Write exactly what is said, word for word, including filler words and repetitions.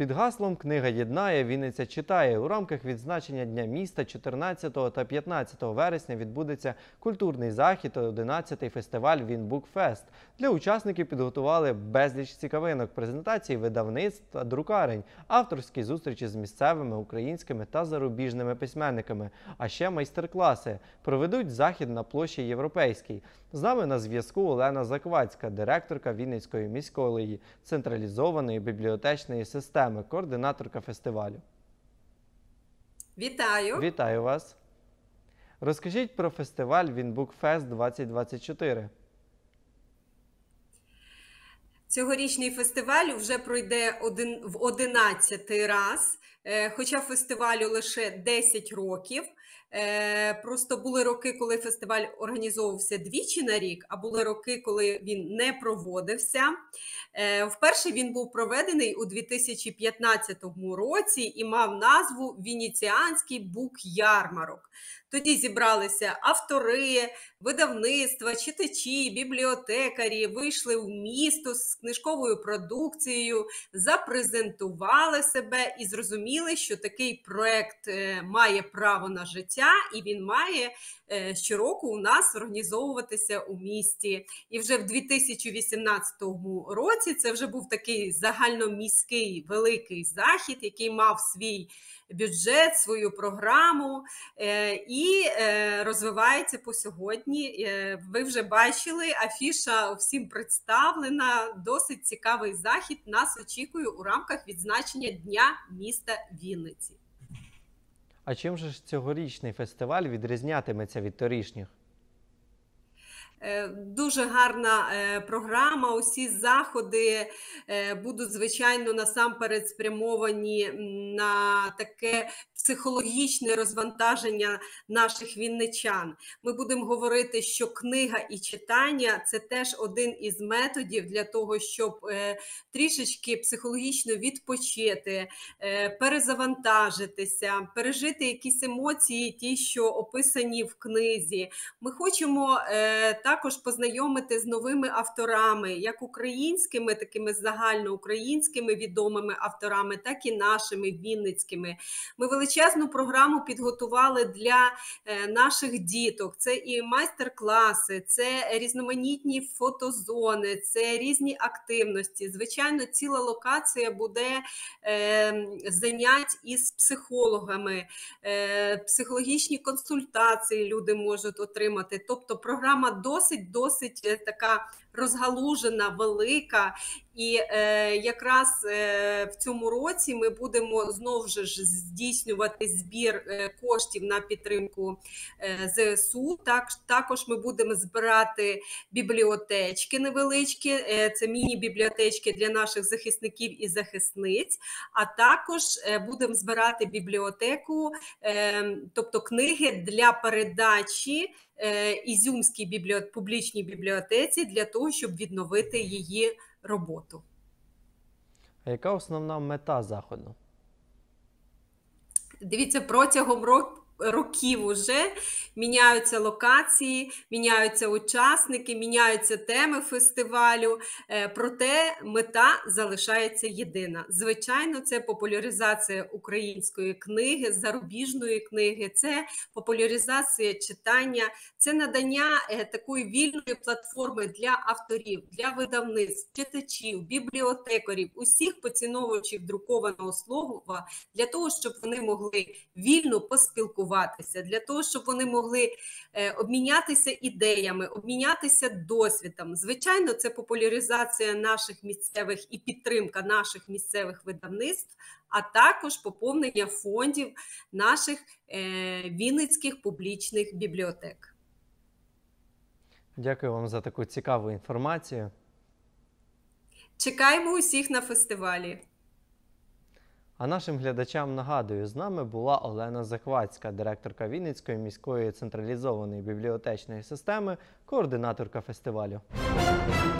Під гаслом «Книга єднає, Вінниця читає» у рамках відзначення Дня міста чотирнадцятого та п'ятнадцятого вересня відбудеться культурний захід одинадцятий фестиваль «Вінбукфест». Для учасників підготували безліч цікавинок, презентації видавництв та друкарень, авторські зустрічі з місцевими, українськими та зарубіжними письменниками, а ще майстер-класи. Проведуть захід на площі Європейській. З нами на зв'язку Олена Заквацька, директорка Вінницької міської централізованої бібліотечної системи, координаторка фестивалю. Вітаю! Вітаю вас! Розкажіть про фестиваль «Вінбукфест двадцять двадцять чотири». Цьогорічний фестиваль вже пройде один, в одинадцятий раз, хоча фестивалю лише десять років. Просто були роки, коли фестиваль організовувався двічі на рік, а були роки, коли він не проводився. Вперше він був проведений у дві тисячі п'ятнадцятому році і мав назву «Венеціанський бук-ярмарок». Тоді зібралися автори, видавництва, читачі, бібліотекарі, вийшли в місто з книжковою продукцією, запрезентували себе і зрозуміли, що такий проект має право на життя і він має щороку у нас організовуватися у місті. І вже в дві тисячі вісімнадцятому році це вже був такий загальноміський великий захід, який мав свій бюджет, свою програму і розвивається по сьогодні. Ви вже бачили, афіша всім представлена, досить цікавий захід нас очікує у рамках відзначення Дня міста Вінниці. А чим же ж цьогорічний фестиваль відрізнятиметься від торішніх? Дуже гарна програма, усі заходи будуть, звичайно, насамперед спрямовані на таке психологічне розвантаження наших вінничан. Ми будемо говорити, що книга і читання – це теж один із методів для того, щоб трішечки психологічно відпочити, перезавантажитися, пережити якісь емоції, ті, що описані в книзі. Ми хочемо також познайомити з новими авторами, як українськими, такими загальноукраїнськими відомими авторами, так і нашими вінницькими. Ми величезну програму підготували для наших діток. Це і майстер-класи, це різноманітні фотозони, це різні активності. Звичайно, ціла локація буде е, занять із психологами, е, психологічні консультації люди можуть отримати. Тобто програма досить-досить така розгалужена, велика. І е, якраз е, в цьому році ми будемо знову ж здійснювати збір е, коштів на підтримку е, ЗСУ. Так, також ми будемо збирати бібліотечки невеличкі, е, це міні-бібліотечки для наших захисників і захисниць, а також е, будемо збирати бібліотеку, е, тобто книги для передачі е, Ізюмській бібліот... публічній бібліотеці для того, щоб відновити її роботу. А яка основна мета заходу? Дивіться, протягом року років уже міняються локації, міняються учасники, міняються теми фестивалю, проте мета залишається єдина. Звичайно, це популяризація української книги, зарубіжної книги, це популяризація читання, це надання такої вільної платформи для авторів, для видавництв, читачів, бібліотекарів, усіх поціновувачів друкованого слова, для того, щоб вони могли вільно поспілкуватися, для того, щоб вони могли е, обмінятися ідеями, обмінятися досвідом. Звичайно, це популяризація наших місцевих і підтримка наших місцевих видавництв, а також поповнення фондів наших е, вінницьких публічних бібліотек. Дякую вам за таку цікаву інформацію. Чекаємо усіх на фестивалі. А нашим глядачам нагадую, з нами була Олена Заквацька, директорка Вінницької міської централізованої бібліотечної системи, координаторка фестивалю.